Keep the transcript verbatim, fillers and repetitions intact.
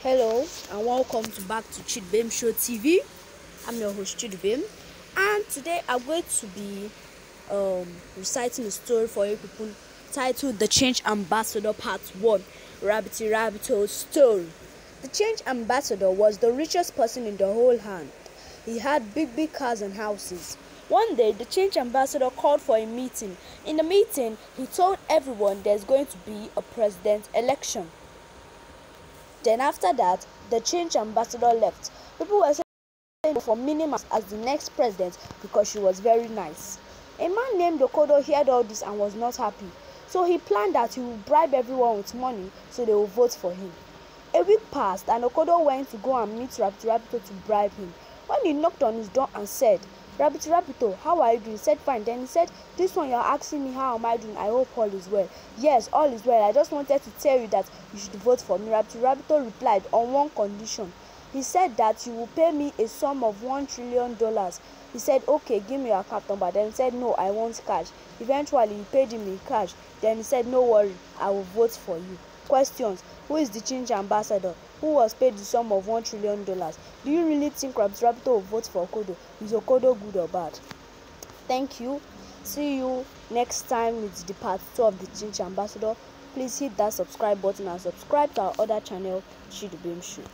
Hello and welcome to back to Chidubem Show T V. I'm your host Chidubem, and today I'm going to be um, reciting a story for you people titled "The Change Ambassador Part One." Rabbity Rabbito's story. The Change Ambassador was the richest person in the whole land. He had big, big cars and houses. One day, the Change Ambassador called for a meeting. In the meeting, he told everyone there's going to be a president election. Then after that, the Chinch ambassador left. People were saying for Minima as the next president because she was very nice. A man named Okodo heard all this and was not happy. So he planned that he would bribe everyone with money so they would vote for him. A week passed and Okodo went to go and meet Rabbit Rabbito to bribe him. When he knocked on his door and said, "Rabbit Rabbito, how are you doing?" He said, "Fine." Then he said, "This one you're asking me how am I doing? I hope all is well." "Yes, all is well. I just wanted to tell you that you should vote for me." Rabbit Rabbito replied, "On one condition." He said that you will pay me a sum of one trillion dollars. He said, "Okay, give me your account number." Then he said, "No, I want cash." Eventually, he paid him in cash. Then he said, "No worry, I will vote for you." Questions: who is the Chinch ambassador? Who was paid the sum of one trillion dollars? Do you really think Rabbit Rabbito will vote for Okodo? Is Okodo good or bad? Thank you. See you next time with the part two of the Chinch ambassador. Please hit that subscribe button and subscribe to our other channel, Chidubem Show.